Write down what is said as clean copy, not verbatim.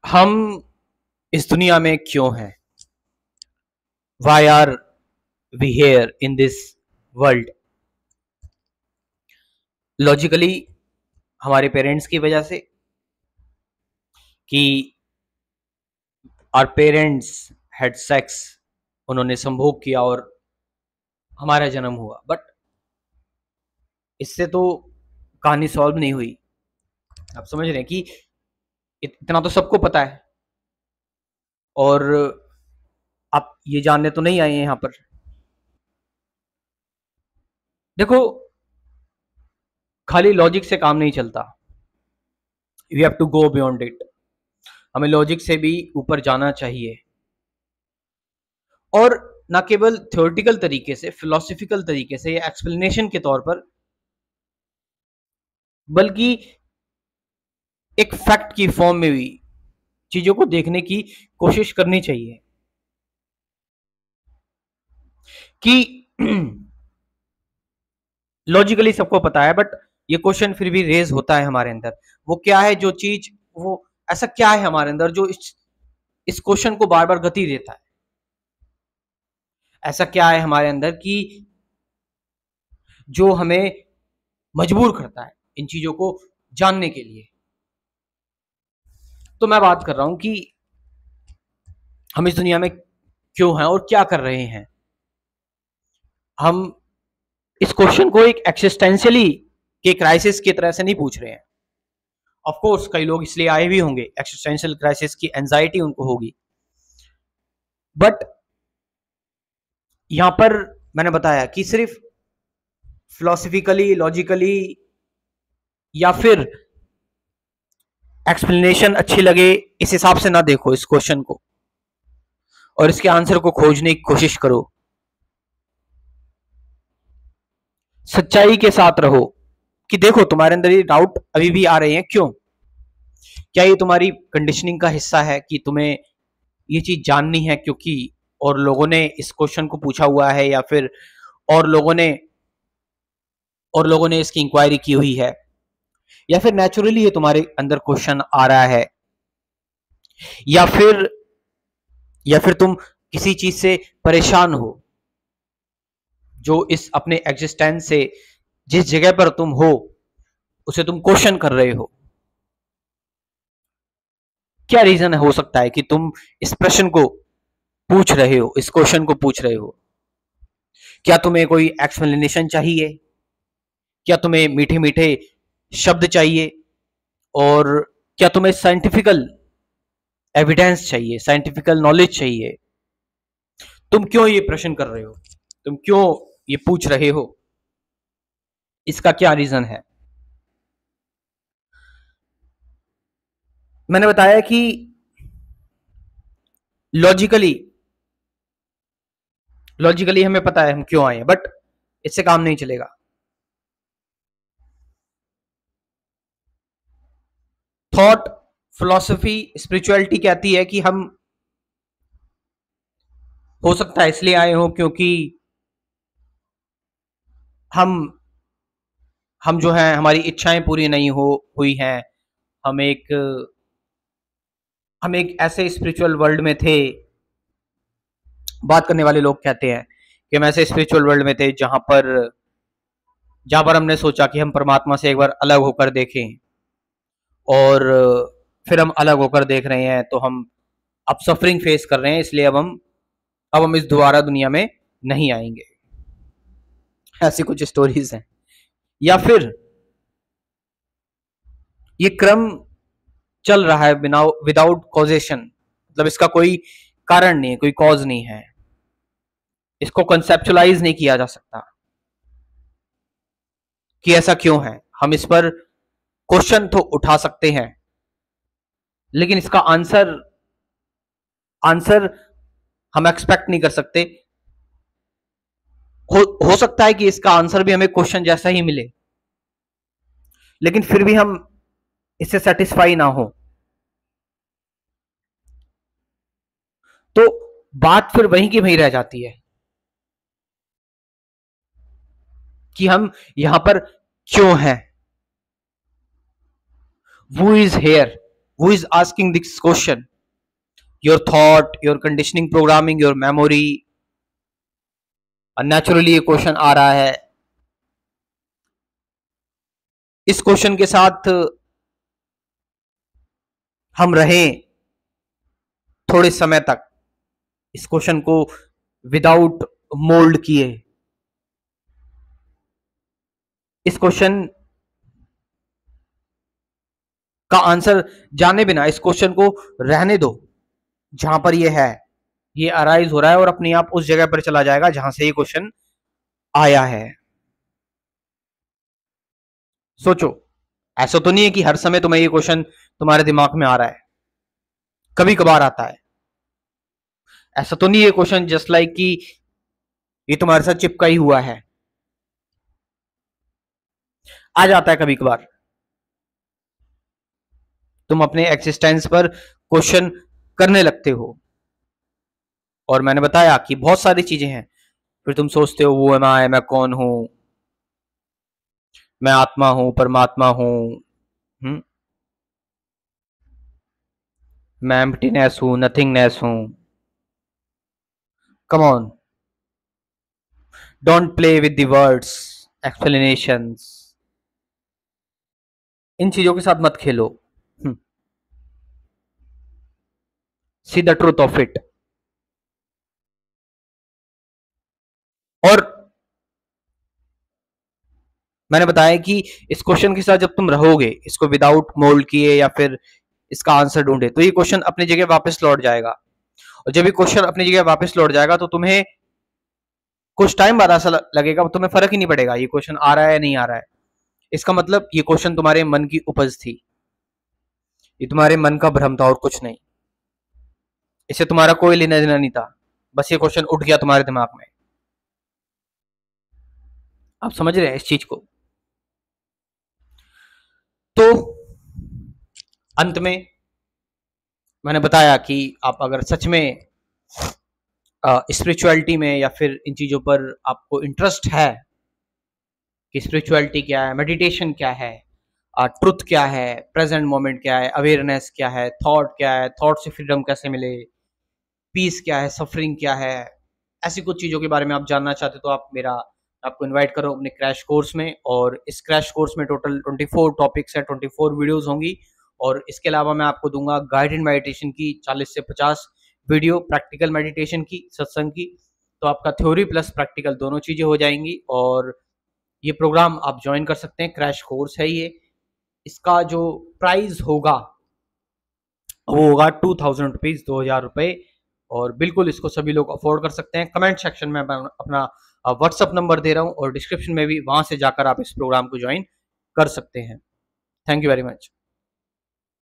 हम इस दुनिया में क्यों हैं? Why are we here in this world? Logically हमारे पेरेंट्स की वजह से, कि आवर पेरेंट्स हैड सेक्स, उन्होंने संभोग किया और हमारा जन्म हुआ। बट इससे तो कहानी सॉल्व नहीं हुई। आप समझ रहे हैं कि इतना तो सबको पता है, और आप ये जानने तो नहीं आए हैं यहां पर। देखो, खाली लॉजिक से काम नहीं चलता। You have to go beyond it. हमें लॉजिक से भी ऊपर जाना चाहिए, और ना केवल थ्योरेटिकल तरीके से, फिलोसफिकल तरीके से या एक्सप्लेनेशन के तौर पर, बल्कि एक फैक्ट की फॉर्म में भी चीजों को देखने की कोशिश करनी चाहिए। कि लॉजिकली सबको पता है, बट ये क्वेश्चन फिर भी रेज होता है हमारे अंदर। वो क्या है जो चीज, वो ऐसा क्या है हमारे अंदर जो इस क्वेश्चन को बार बार गति देता है? ऐसा क्या है हमारे अंदर कि जो हमें मजबूर करता है इन चीजों को जानने के लिए? तो मैं बात कर रहा हूं कि हम इस दुनिया में क्यों हैं और क्या कर रहे हैं। हम इस क्वेश्चन को एक एक्सिस्टेंशियली के क्राइसिस की तरह से नहीं पूछ रहे हैं। ऑफ कोर्स कई लोग इसलिए आए भी होंगे, एक्सिस्टेंशियल क्राइसिस की एंजाइटी उनको होगी, बट यहां पर मैंने बताया कि सिर्फ फिलोसफिकली, लॉजिकली, या फिर एक्सप्लेनेशन अच्छी लगे इस हिसाब से ना देखो इस क्वेश्चन को, और इसके आंसर को खोजने की कोशिश करो। सच्चाई के साथ रहो कि देखो तुम्हारे अंदर ये डाउट अभी भी आ रहे हैं, क्यों? क्या ये तुम्हारी कंडीशनिंग का हिस्सा है कि तुम्हें ये चीज जाननी है क्योंकि और लोगों ने इस क्वेश्चन को पूछा हुआ है, या फिर और लोगों ने इसकी इंक्वायरी की हुई है, या फिर नेचुरली ये तुम्हारे अंदर क्वेश्चन आ रहा है, या फिर तुम किसी चीज से परेशान हो जो इस अपने एग्जिस्टेंस से, जिस जगह पर तुम हो उसे तुम क्वेश्चन कर रहे हो? क्या रीजन हो सकता है कि तुम इस प्रश्न को पूछ रहे हो, इस क्वेश्चन को पूछ रहे हो? क्या तुम्हें कोई एक्सप्लेनेशन चाहिए? क्या तुम्हें मीठे मीठे शब्द चाहिए? और क्या तुम्हें साइंटिफिकल एविडेंस चाहिए, साइंटिफिकल नॉलेज चाहिए? तुम क्यों ये प्रश्न कर रहे हो? तुम क्यों ये पूछ रहे हो? इसका क्या रीजन है? मैंने बताया कि लॉजिकली हमें पता है हम क्यों आए हैं, बट इससे काम नहीं चलेगा। थॉट, फिलॉसफी, स्पिरिचुअलिटी कहती है कि हम, हो सकता है इसलिए आए हो क्योंकि हम जो हैं, हमारी इच्छाएं पूरी नहीं हो हुई हैं। हम एक ऐसे स्पिरिचुअल वर्ल्ड में थे। बात करने वाले लोग कहते हैं कि हम ऐसे स्पिरिचुअल वर्ल्ड में थे जहां पर हमने सोचा कि हम परमात्मा से एक बार अलग होकर देखें, और फिर हम अलग होकर देख रहे हैं तो हम अब सफरिंग फेस कर रहे हैं, इसलिए अब हम इस दोबारा दुनिया में नहीं आएंगे। ऐसी कुछ स्टोरीज हैं। या फिर ये क्रम चल रहा है बिना, विदाउट कॉजेशन, मतलब इसका कोई कारण नहीं है, कोई कॉज नहीं है, इसको कंसेप्चुलाइज नहीं किया जा सकता कि ऐसा क्यों है। हम इस पर क्वेश्चन तो उठा सकते हैं, लेकिन इसका आंसर हम एक्सपेक्ट नहीं कर सकते। हो सकता है कि इसका आंसर भी हमें क्वेश्चन जैसा ही मिले, लेकिन फिर भी हम इससे सेटिस्फाई ना हो। तो बात फिर वहीं की वहीं रह जाती है कि हम यहां पर क्यों हैं? Who is here? who is asking this question? Your thought, your conditioning programming, your memory. Naturally ये क्वेश्चन आ रहा है। इस क्वेश्चन के साथ हम रहें थोड़े समय तक, इस क्वेश्चन को विदाउट मोल्ड किए, इस क्वेश्चन का आंसर जाने बिना इस क्वेश्चन को रहने दो जहां पर ये है, ये अराइज हो रहा है और अपने आप उस जगह पर चला जाएगा जहां से ये क्वेश्चन आया है। सोचो, ऐसा तो नहीं है कि हर समय तुम्हें ये क्वेश्चन तुम्हारे दिमाग में आ रहा है, कभी कभार आता है। ऐसा तो नहीं है क्वेश्चन जस्ट लाइक कि ये तुम्हारे साथ चिपका ही हुआ है, आ जाता है कभी कभार। तुम अपने एक्सिस्टेंस पर क्वेश्चन करने लगते हो, और मैंने बताया कि बहुत सारी चीजें हैं। फिर तुम सोचते हो वो मैं कौन हूं, मैं आत्मा हूं, परमात्मा हूं, मैं एम्प्टीनेस हूं, नथिंगनेस हूं। Come on, don't play with the words, explanations, इन चीजों के साथ मत खेलो। See the truth of it. और मैंने बताया कि इस क्वेश्चन के साथ जब तुम रहोगे, इसको विदाउट मोल्ड किए या फिर इसका आंसर ढूंढे, तो ये क्वेश्चन अपनी जगह वापस लौट जाएगा। और जब ये क्वेश्चन अपनी जगह वापस लौट जाएगा तो तुम्हें कुछ टाइम बाद ऐसा लगेगा, तुम्हें फर्क ही नहीं पड़ेगा ये क्वेश्चन आ रहा है या नहीं आ रहा है। इसका मतलब ये क्वेश्चन तुम्हारे मन की उपज थी, ये तुम्हारे मन का भ्रम था और कुछ नहीं। इससे तुम्हारा कोई लेना देना नहीं था, बस ये क्वेश्चन उठ गया तुम्हारे दिमाग में। आप समझ रहे हैं इस चीज को? तो अंत में मैंने बताया कि आप अगर सच में स्पिरिचुअलिटी में या फिर इन चीजों पर आपको इंटरेस्ट है कि स्पिरिचुअलिटी क्या है, मेडिटेशन क्या है, ट्रुथ क्या है, प्रेजेंट मोमेंट क्या है, अवेयरनेस क्या है, थॉट क्या है, थॉट से फ्रीडम कैसे मिले, पीस क्या है, सफरिंग क्या है, ऐसी कुछ चीज़ों के बारे में आप जानना चाहते तो आप आपको इनवाइट करो अपने क्रैश कोर्स में। और इस क्रैश कोर्स में टोटल 24 टॉपिक्स है, 24 वीडियोस होंगी। और इसके अलावा मैं आपको दूंगा गाइडेड मेडिटेशन की 40 से 50 वीडियो, प्रैक्टिकल मेडिटेशन की, सत्संग की। तो आपका थ्योरी प्लस प्रैक्टिकल दोनों चीज़ें हो जाएंगी। और ये प्रोग्राम आप ज्वाइन कर सकते हैं, क्रैश कोर्स है ये। इसका जो प्राइस होगा वो होगा 2000 रुपीज़, 2000 रुपये। और बिल्कुल इसको सभी लोग अफोर्ड कर सकते हैं। कमेंट सेक्शन में मैं अपना व्हाट्सअप नंबर दे रहा हूँ और डिस्क्रिप्शन में भी, वहां से जाकर आप इस प्रोग्राम को ज्वाइन कर सकते हैं। Thank you very much.